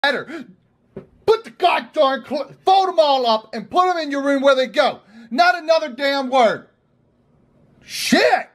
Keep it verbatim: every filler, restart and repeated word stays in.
Better. Put the goddamn, fold them all up and put them in your room where they go. Not another damn word. Shit!